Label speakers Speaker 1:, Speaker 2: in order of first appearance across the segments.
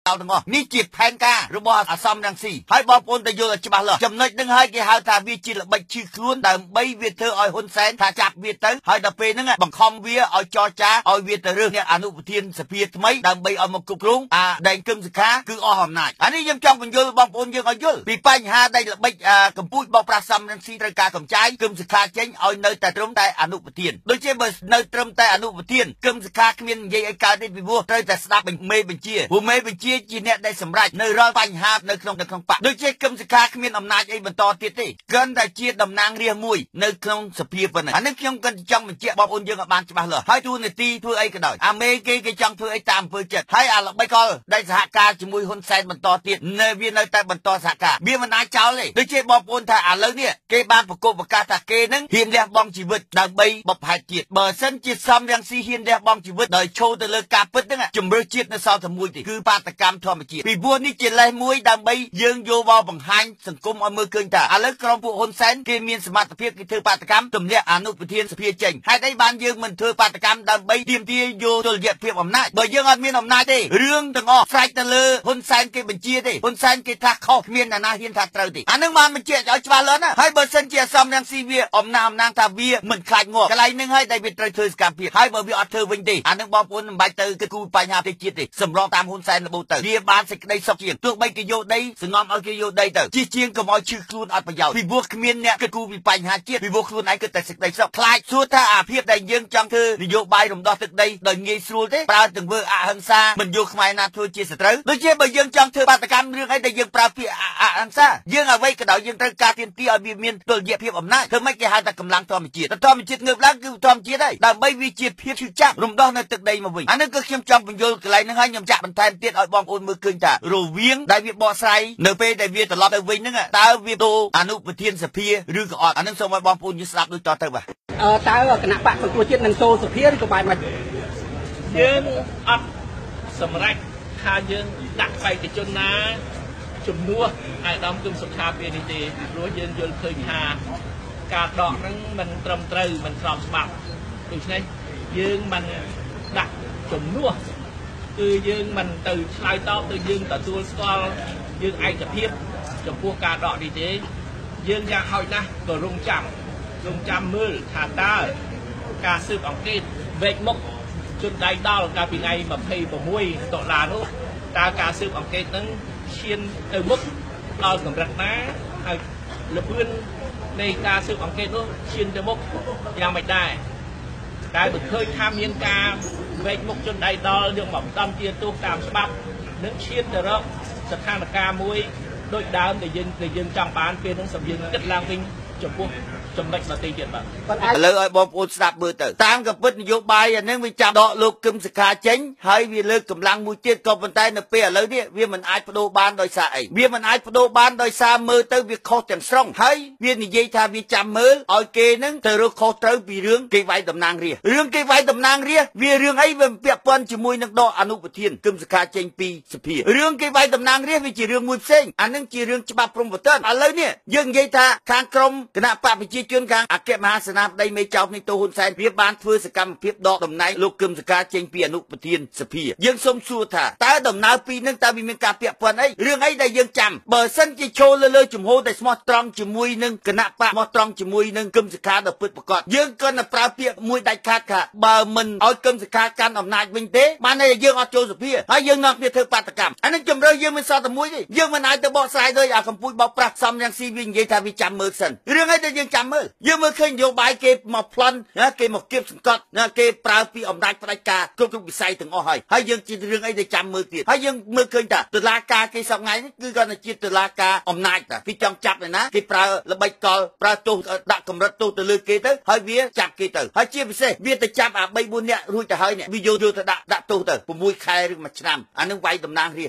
Speaker 1: ទាំងអស់នេះជាផែនការរបស់អាសំរងស៊ីហើយបងប្អូនទៅយល់ឲ្យច្បាស់លាស់ចំណុចនឹងហើយគេហៅថាវាជាល្បិចឈឺខ្លួនដើម្បីវាធ្វើឲ្យហ៊ុនសែនថាចាប់វាទៅហើយដល់ពេលហ្នឹងបង្ខំវាឲ្យចរចាឲ្យវាទៅរើសអ្នកអនុប្រធានសភាថ្មីដើម្បីឲ្យមកគ្រប់គ្រងដែងគឹមសុខាគឺអស់អំណាចអានេះខ្ញុំចង់បញ្យល់បងប្អូនយើងឲ្យយល់ពីបញ្ហាដែលល្បិចកម្ពុជាបោកប្រាស់សំរងស៊ីត្រូវការកម្ចាយគឹមសុខាចេញឲ្យនៅតែត្រឹមតែអនុប្រធានដូចជាបើនៅត្រឹមតែអនុប្រធានគឹមសុខាគ្មាននិយាយឲ្យកើតទេពីព្រោះត្រូវតែស្ដាប់មេបញ្ជាព្រោះមេបញ្ជាជាអ្នកដែលសម្រេចនៅរាល់បញ្ហានៅក្នុងបកដូចជាគឹមសុខាគ្មានអំណាចអីបន្តទៀតទេគ្រាន់តែជាតំណាងរាស្ត្រមួយនៅក្នុងសភាប៉ុណ្ណឹងអានេះខ្ញុំក៏ចង់បញ្ជាក់បងប្អូនយើងឲ្យបានច្បាស់លាស់ហើយទូនាទីធ្វើអីក៏ដោយអាមេគេចង់ធ្វើអីតាមអំពើចិត្តហើយអាល្បិចកលដែលសហការជាមួយហ៊ុនសែនបន្តទៀតនៅវានៅតែបន្តសហការវាមិនអាចចោលទេដូចជាបងប្អូនថាឥឡូវនេះគេបានប្រកបប្រកាសថាគេនឹងហ៊ានលះបង់ជីវិតដើម្បីបបផែនជាតិបើសិនជាសំរងស៊ីហ៊ានលះបង់ជីវិតដោយឈរទៅលើការពិតហ្នឹងជំរឿជាតិនៅសល់តែមួយទេគឺបាតកម្មធម្មជាតិពីព្រោះនេះជាលេសមួយដើម្បីយើងយកមកបង្ហាញសង្គមឲ្យមើលឃើញថាឥឡូវក្រុមពួកហ៊ុនសែនគេមានសមត្ថភាពគេធ្វើបាតកម្មទម្លាក់អនុប្រធានសភាចេញហេតុអីបានយើងមិនធ្វើបាតកម្មដើម្បីទាមទារយកតុល្យភាពអំណាចបើយើងអត់មានអំណាចទេរឿងទាំងអស់ស្រេចទៅលើហ៊ុនសែនគេបញ្ជាទេហ៊ុនសែនគេថាខុសគ្មានអ្នកណាហ៊ានថាត្រូវទេអានឹងបានបញ្ជាក់ឲ្យច្បាស់លាស់ណាហើយបើសិនជាសំរងស៊ីវាអំណាងថាវាមិនខ្លាចងាប់កន្លែងហ្នឹងហើយដែលវាត្រូវធ្វើសកម្មភាពហើយបើវាអត់ធ្វើវិញទេអានឹងបងប្អូនមិនបាច់ទៅគូបញ្ហាផ្ទៃជាតិទេសម្រងតាមហ៊ុនសែនរបូតទៅវាបានសេចក្តីសុខជាងទោះបីគេយកដីសងំឲ្យគេយកដីទៅជិះជាងកុំឲ្យឈឺខ្លួនអត់ប្រយោជន៍ពីព្រោះគ្មានអ្នកគូពីបញ្ហាជាតិពីព្រោះខ្លួនឯងគិតតែសេចក្តីសុខខ្លាចសួរថាអាភាពដែលយើងចង់ធ្វើនយោបាយរំដោះទឹកដីដោយងាយស្រួលទេប្រើទង្វើអហិង្សាមិនយកខ្មែរណាធ្វើជាសត្រូវដូចជាបើយើងចង់ធ្វើបាតកម្មរឿងអីដែលយើងប្រើពាក្យអហិង្សាយើងអ្វីក៏ដោយយើងត្រូវការទាមទារឲ្យវាមានតុល្យភាពអំណាចធ្វើម៉េចគេហៅថាកម្លាំងធម្មជាតិធម្មជាតិងើបឡើងគឺធម្មជាតិហើយដើម្បីវាជាភាពឈឺចាប់រំដោះនៅទឹកដីមកវិញអានេះគឺខ្ញុំចង់បញ្យល់កន្លែងហ្នឹងហើយខ្ញុំចាក់បន្ថែមទៀតឲ្យបងប្អូនមើលឃើញថារវាងដែលវាបកស្រាយនៅពេលដែលវាត្រឡប់ទៅវិញហ្នឹងតើវាដូរអនុប្រធានសភាឬក៏អត់អានេះសូមឲ្យបងប្អូនយើងស្ដាប់ដូចតទៅបាទ
Speaker 2: តើគណៈបកសង្គ្រោះជាតិនឹងចូលសភាឬក៏បែបម៉េច
Speaker 3: យើងអត់សម្រេចថាយើងដាក់បេក្ខជនណាជំនួសអាយដាមគឹមសុខាពេលនេះទេពីព្រោះយើងយល់ឃើញថាការដកហ្នឹងមិនត្រឹមត្រូវមិនស្របច្បាប់ដូច្នេះយើងមិនដាក់ជំនួសគឺយើងមិនទៅឆ្លើយតបទៅយើងទទួលស្គាល់យើងឯកភាពចំពោះការដកនេះទេយើងយ៉ាងហោចណាស់ក៏រងចាំមើលថាតើការស៊ើបអង្កេតវែកមុខជនដៃដល់កាលពីថ្ងៃ26តុលានោះតើការស៊ើបអង្កេតនឹងឈានទៅមុខដល់កម្រិតណាហើយល្បឿននៃការស៊ើបអង្កេតនោះឈានទៅមុខយ៉ាងម៉េចដែរតែបើឃើញថាមានការវែកមុខជនដៃដល់យកមកដំទាទោសតាមច្បាប់នឹងឈានទៅរកស្ថានភាពមួយដូចដើមដែលយើងចង់បានពេលនឹងសម្យើងគិតឡើងវិញចំពោះចំណុចដទៃទៀតបាទ
Speaker 1: ឥឡូវឲ្យបងប្អូនស្ដាប់មើលទៅតាមកំពិតនយោបាយអានឹងវាចាប់ដកលោកគឹមសុខាចេញហើយវាលើកកម្លាំងមួយទៀតក៏ប៉ុន្តែនៅពេលឥឡូវនេះវាមិនអាចបដូរបានដោយសារអីវាមិនអាចបដូរបានដោយសារមើលទៅវាខុសទាំងស្រុងហើយវានិយាយថាវាចាំមើលឲ្យគេនឹងទៅរកខុសត្រូវពីរឿងគេវាយតំណាងរាស្ត្ររឿងគេវាយតំណាងរាស្ត្រវារឿងអីវាពាក់ព័ន្ធជាមួយនឹងដកអនុប្រធានគឹមសុខាចេញពីសភារឿងគេវាយតំណាងរាស្ត្រវាជារឿងមួយផ្សេងអានឹងជារឿងច្បាប់ព្រហ្មទណ្ឌឥឡូវនេះយើងនិយាយថាខាងក្រមគណៈបកប្រជាជនខាងអគ្គមហាសេនាបតីមេចៅភ្នែកតូហ៊ុនសែនវាបានធ្វើសកម្មភាពដកតំណែងលោកគឹមសុខាចេញពីអនុប្រធានសភាយើងសូមសួរថាតើដំណើរពីរនឹងតើវាមានការពាក់ព័ន្ធអីរឿងអីដែលយើងចាំបើសិនជាចូលលើជំហរតែស្មោះត្រង់ជាមួយនឹងគណៈបកស្មោះត្រង់ជាមួយនឹងគឹមសុខាដល់ពិតប្រាកដយើងក៏នៅប្រើពាក្យមួយដាច់ខាតថាបើមិនឲ្យគឹមសុខាកាន់អំណាចវិញទេបានតែយើងអត់ចូលសភាហើយយើងនាំគ្នាធ្វើបាតកម្មអានេះជំរឿយើងមិនសតតែមួយទេយើងមិនអាចទៅបកស្រាយដោយអាកម្ពុជាបោកប្រាស់សំរងស៊ីវានិយាយថាវាចាំមើលសិនរឿងអីដែលយើងចាំមើលយើងមើលឃើញនយោបាយគេមកប្លន់គេមកគៀបសង្កត់គេប្រើពីអំណាចផ្ដាច់ការគ្រប់វិស័យទាំងអស់ហើយយើងជារឿងអីដែលចាំមើលទៀតហើយយើងមើលឃើញថាតុលាការគេសប្ងៃនេះគឺគាត់ជាតុលាការអំណាចតាគេចង់ចាប់ឯណាគេប្រើល្បិចកលប្រើទោសដាក់កម្រិតទោសទៅលើគេទៅហើយវាចាប់គេទៅហើយជាពិសេសវាទៅចាប់អា3 4នាក់រួចទៅហើយវាយកទៅដាក់ទោសទៅ6 ខែឬ1ឆ្នាំអានឹងវាយតំណាងរាស្ត្រក៏ប៉ុន្តែ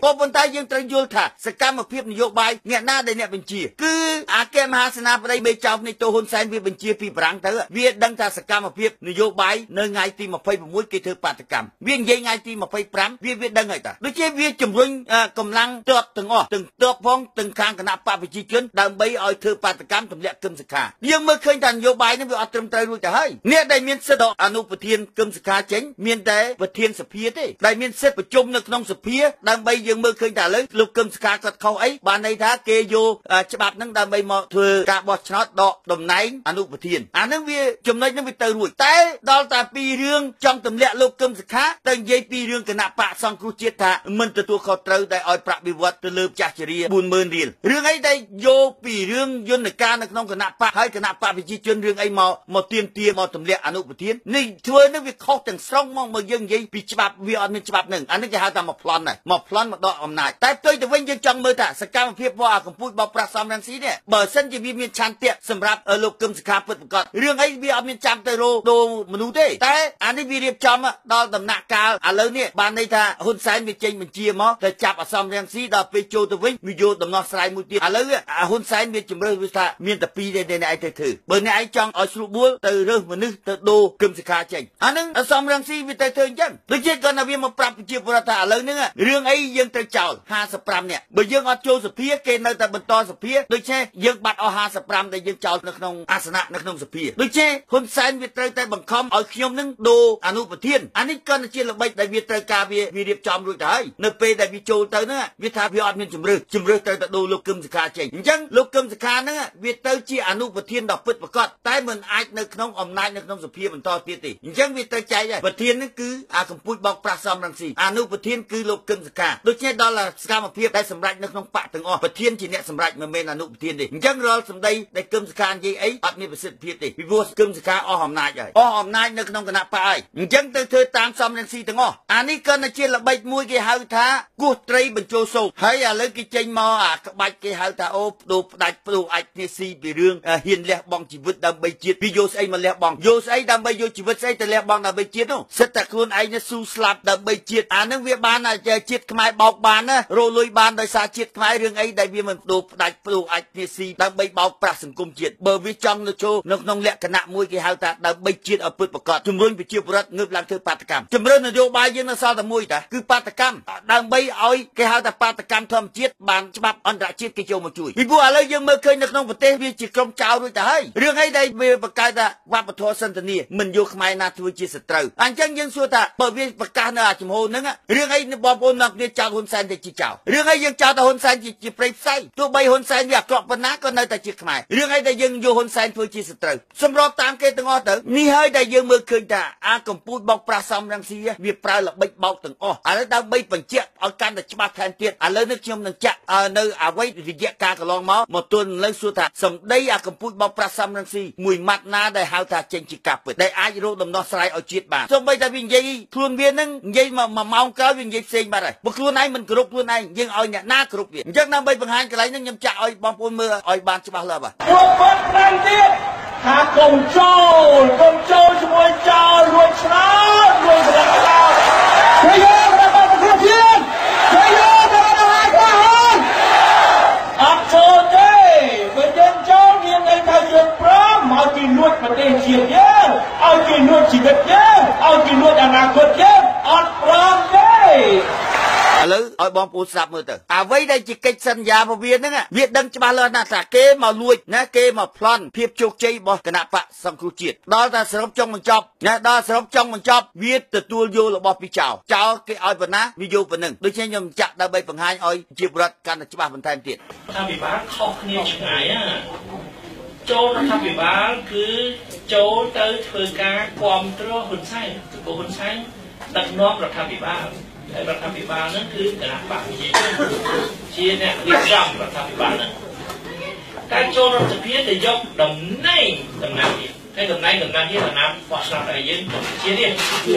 Speaker 1: យើងត្រូវយល់ថាសកម្មភាពនយោបាយអ្នកណាដែលអ្នកបញ្ជាគឺអាគមហាសេនាបតីមេចៅនៃតូហ៊ុនសែនវាបញ្ជាពីប្រាំងទៅវាដឹងថាសកម្មភាពនយោបាយនៅថ្ងៃទី26គេធ្វើបាតកម្មវានិយាយថ្ងៃទី25វាដឹងហើយតាដូចជាវាជំរុញកម្លាំងទ័ពទាំងអស់ទាំងទ័ពផងទាំងខាងគណៈបព្វជិជនដើម្បីឲ្យធ្វើបាតកម្មទម្លាក់គឹមសុខាយើងមើលឃើញថានយោបាយនេះវាអត់ត្រឹមត្រូវរួចទៅហើយអ្នកដែលមានសិទ្ធិអនុប្រធានគឹមសុខាចេញមានតែប្រធានសភាទេដែលមានសិទ្ធិប្រជុំនៅក្នុងសភាដើម្បីយើងមើលឃើញថាឥឡូវលោកគឹមសុខាគាត់ខុសអីបានន័យថាគេយកច្បាប់ហ្នឹងដើម្បីមកធ្វើការបោះឆ្នោតដកតំណែងអនុប្រធានអាហ្នឹងវាចំណុចហ្នឹងវាទៅរួចតែដល់តែពីរឿងចង់ទម្លាក់លោកគឹមសុខាទៅនិយាយពីរឿងគណៈបកសង្គ្រោះជាតិថាមិនទទួលខុសត្រូវដែលឲ្យប្រាក់បៀវត្សទៅលើម្ចាស់ជារា 40,000 រៀលរឿងអីដែលយកពីរឿងយន្តការនៅក្នុងគណៈបកហើយគណៈបកប្រជាជនរឿងអីមកទៀមទាមកទម្លាក់អនុប្រធាននេះធ្វើនឹងវាខុសទាំងស្រុងមកយើងនិយាយពីច្បាប់វាអត់មានច្បាប់នឹងអានេះគេហៅថាមកប្លន់ដែរមកប្លន់មកដកអំណាចតែផ្ទុយទៅវិញយើងចង់មើលថាសកម្មភាពរបស់អាកម្ពុជាបោកប្រាស់សំរងស៊ីនេះបើសិនជាវាមានឆន្ទៈសម្រាប់លោកគឹមសុខាពិតប្រាកដរឿងអីវាអត់មានចាំទៅរោដូរមនុស្សទេតែអានេះវារៀបចំដល់ដំណាក់កាលឥឡូវនេះបានន័យថាហ៊ុនសែនវាចេញបញ្ជាមកទៅចាប់អាសំរងស៊ីដល់ពេលចូលទៅវិញវាយកដំណោះស្រាយមួយទៀតឥឡូវហ៊ុនសែនវាជំរឿវាថាមានតែពីរទេអ្នកឯងទៅធ្វើបើអ្នកឯងចង់ឲ្យស្រួលបួលទៅរើសមនុស្សទៅដូរគឹមសុខាចេញអានឹងអាសំរងស៊ីវាទៅធ្វើអញ្ចឹងដូចជាគាត់ថាវាមកប្រាប់ប្រជាពលរដ្ឋថាឥឡូវហ្នឹងរឿងអីយើងត្រូវចោល55នាក់បើយើងអត់ចូលសភាគេនៅតែបន្តសភាដូចជាយើងបាត់អស់55ដែលយើងចោលនៅក្នុងអាសនៈនៅក្នុងសភាដូចជាហ៊ុនសែនវាត្រូវតែបង្ខំឲ្យខ្ញុំនឹងដូរអនុប្រធានអានេះគាត់ជាល្បិចដែលវាត្រូវការវារៀបចំរួចទៅហើយនៅពេលដែលវាចូលទៅហ្នឹងវាថាវាអត់មានជំរឿត្រូវតែដូរលោកគឹមសុខាចេញអញ្ចឹងលោកគឹមសុខាហ្នឹងវាទៅជាអនុប្រធានដ៏ពិតប្រាកដតែមិនអាចនៅក្នុងអំណាចនៅក្នុងសភាបន្តទៀតទេអញ្ចឹងវាទៅចែកហើយប្រធានហ្នឹងគឺអាកម្ពុជាបោកប្រាស់សំរងស៊ីអនុប្រធានគឺលោកគឹមសុខាដូចជាដល់សកម្មភាពដែលសម្រេចនៅក្នុងបកទាំងអស់ប្រធានជាអ្នកសម្រេចមិនមែនអនុប្រធានទេអញ្ចឹងរាល់សម្ដីដែលគឹមសុខានិយាយអីអត់មានប្រសិទ្ធភាពទេពីព្រោះគឹមសុខាអស់អំណាចហើយអស់អំណាចនៅក្នុងគណៈបកហើយអញ្ចឹងទៅធ្វើតាមសំរងស៊ីទាំងអស់អានេះក៏ជាល្បិចមួយគេហៅថាគោះត្រីបញ្ចូលសូត្រហើយឥឡូវគេចេញមកអាក្បាច់គេហៅថាអូបដូរផ្ដាច់បដូរអាចគ្នាស៊ីពីរឿងហ៊ានលះបង់ជីវិតដើម្បីជាតិពីយកស្អីមកលះបង់យកស្អីដើម្បីយកជីវិតស្អីទៅលះបង់ដើម្បីជាតិនោះសិតតែខ្លួនឯងស៊ូស្លាប់ដើម្បីជាតិអានឹងវាបានជាតិខ្មែរបោកបានណារលួយបានដោយសារជាតិខ្មែររឿងអីដែលវាមិនបដូរផ្ដាច់បដូរអាចគ្នាស៊ីដើម្បីបោកប្រាស់សង្គមជាតិបើវាចង់ទៅចូលនៅក្នុងលក្ខណៈមួយគេហៅថាដើម្បីជាតិឲ្យពិតប្រាកដជំរុញប្រជាពលរដ្ឋងើបឡើងធ្វើបាតកម្មជំរុញនយោបាយយើងនៅសល់តែមួយតាគឺបាតកម្មដើម្បីឲ្យគេហៅថាបាតកម្មធម្មជាតិបានច្បាប់អន្តរជាតិគេចូលមកជួយពីព្រោះឥឡូវយើងមើលឃើញនៅក្នុងប្រទេសវាជាក្រុមចៅរួចទៅហើយរឿងអីដែលវាបង្កើតថាវប្បធម៌សន្តានាមិនយកខ្មែរណាធ្វើជាសត្រូវអញ្ចឹងយើងសួរថាបើវាប្រកាសនៅអាជំហរហ្នឹងរឿងអីបងប្អូនអ្នកគ្នាចោទហ៊ុនសែនទៅជាចៅរឿងអីយើងចោទហ៊ុនសែនជាប្រេតផ្សៃទោះបីហ៊ុនសែនវាអាក្រក់ប៉ុណ្ណាក៏នៅតែជាខ្មែររឿងអីដែលយើងយកហ៊ុនសែនធ្វើជាសត្រូវសម្របតាមគេទាំងអស់ទៅនេះហើយដែលយើងមើលឃើញថាអាកម្ពុជាបោកប្រាស់សំរងស៊ីវាប្រើល្បិចបោកទាំងអស់ឥឡូវដើម្បីបញ្ជាក់ឲ្យកាន់តែច្បាស់ថែមទៀតឥឡូវនេះខ្ញុំនឹងចាក់នៅអ្វីរយៈកាលកន្លងមកទល់នឹងសួរថាសម្ដីអាកម្ពុជាបោកប្រាស់សំរងស៊ីមួយម៉ាត់ណាដែលហៅថាចេញជាការពិតដែលអាចរកដំណោះស្រាយឲ្យជាតិបានសូម្បីតែវានិយាយខ្លួនវានឹងនិយាយមក1ម៉ោងក្រោយវានិយាយផ្សេងបាត់ហើយបើខ្លួនឯងមិនគោរពខ្លួនឯងយើងឲ្យអ្នកណាគោរពវាអញ្ចឹងដើម្បីបង្ហាញកន្លែងនេះខ្ញុំចាក់ឲ្យបងប្អូនមើលឲ្យបានច្បាស់លាស់បាទ
Speaker 3: ពួកគាត់តាមទៀតថាកុំចូលជាមួយចោលរួចឆ្នោតរួចប្រកាសជួយយករបស់ប្រធានជួយយករបស់អាហារអត់ចូលទេបើយើងចូលមានន័យថាយើងព្រមឲ្យគេលួចប្រទេសជាតិយើងឲ្យគេលួចជីវិតយើងឲ្យគេលួចអនាគតយើងអត់ព្រមទេ
Speaker 1: ឥឡូវឲ្យបងប្អូនស្ដាប់មើលទៅអ្វីដែលជាកិច្ចសន្យារបស់វាហ្នឹងវាដឹងច្បាស់លាស់ណាស់ថាគេមកលួចណាគេមកប្លន់ភាពជោគជ័យរបស់គណៈបកសង្គ្រោះជាតិដល់តែសរុបចុងបញ្ចប់ណាដល់សរុបចុងបញ្ចប់វាទទួលយករបស់ពីចោលគេឲ្យប៉ុណ្ណាវាយកប៉ុណ្ណឹងដូច្នេះខ្ញុំចាក់ដើម្បីបង្ហាញឲ្យជាប្រដ្ឋកាន់តែច្បាស់បន្ថែមទៀត
Speaker 3: ថាវិបាលខុសគ្នាឆ្ងាយចូលរដ្ឋាភិបាលគឺចូលទៅធ្វើការគ្រប់គ្រងហ៊ុនសែនព្រោះហ៊ុនសែនដឹកនាំរដ្ឋាភិបាលហើយរដ្ឋាភិបាលហ្នឹងគឺគណៈបកប្រជាជនជាអ្នករៀបចំរដ្ឋាភិបាលហ្នឹងការចូលរដ្ឋសភាទៅយកតំណែងនេះហើយតំណែងនេះតំណាងបោះឆ្នោតឲ្យយើងជានេះ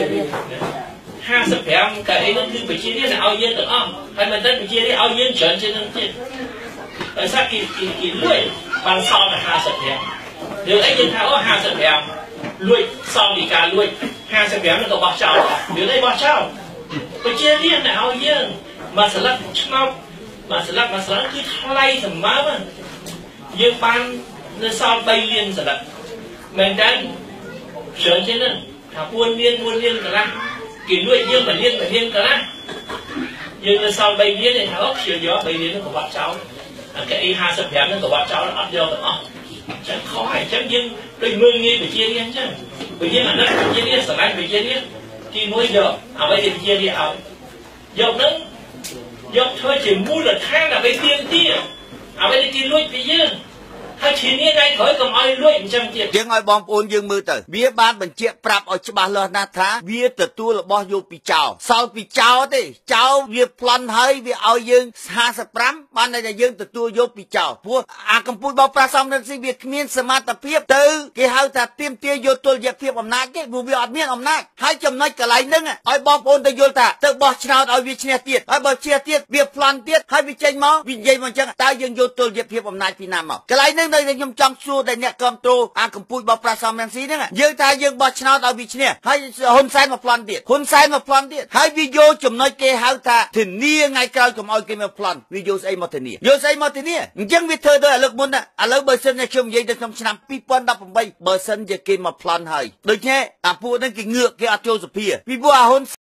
Speaker 3: 55កៅអីហ្នឹងគឺប្រជារាស្ត្រឲ្យយើងទាំងអស់ហើយមិនដឹងប្រជារាស្ត្រឲ្យយើងច្រើនជាងនឹងទៀតដោយសារគេលួចបានសល់តែ55យើងអីយើងថាអូ55លួចសល់ពីការលួច55នឹងក៏បោះចោលយើងអីបោះចោលប្រជារាស្ត្រឲ្យយើង mà sẽ lắc ngọc mà sẽ lắc cứ thay thầm máu mà dương ban nó sau bay liên sẽ lắc mình đang sớm thế nữa thà buôn liên cả ra kỳ nuôi dương mà liên cả ra dương nó sau bay liên này thà ốc chiều gió bay liên nó của bạn cháu cái hai sập hẻm nó của bạn cháu nó ấp vô cả chẳng khó hay chẳng dương đôi mươi nghi phải chia đi chứ bởi vì là nó phải chia đi sợ anh phải chia đi thì nuôi giờ bây giờ chia đi dọc nó dọc thôi chỉ mua là thang là phải tiền tiền bây giờ thì nuôi phải dương hay chỉ ní đây khỏi cầm ai nuôi trăm tiền
Speaker 1: tiếng ai bom ôn dương mưa tới vía ban bệnh chia prap ở cho bà lơ na thá vía từ tua là bao vô bị chào sau bị chào thì chào vía plan hơi vía ao dương ha sập pram ban này là dương từ tua vô bị chào vua cầm pui bao pra xong nên si vía miên smart tập phiếp từ cái hao ta tiêm tia vô tua dẹp phiếp âm nát cái vua vía ở miên âm nát hai chấm nói cả lại nưng ai bom ôn tới vô ta từ bao chào ở vía chia tiệt ai bao chia tiệt vía plan tiệt hai vía chơi máu vía dây mà chẳng ta dương vô tua dẹp phiếp âm nát phi nam cái lại nưng đây là nhom trong xua tại nhẹ cầm trô cầm pui bao pra xong nên si nưng dương ta dương bao chào ở vía chia hai hôn sai mà plan tiệt hai video chấm nói cái hao ta thì nia ngay cao chấm ai cái mà plan video ấy mà thì nia vô say mà thì nia chẳng biết thơ đó lực muốn à lâu bờ sân này chung vậy được trong năm people đập bay bờ sân giờ cái mà plan hay được nhé pua đang cái ngựa cái atio sopia vì bua hôn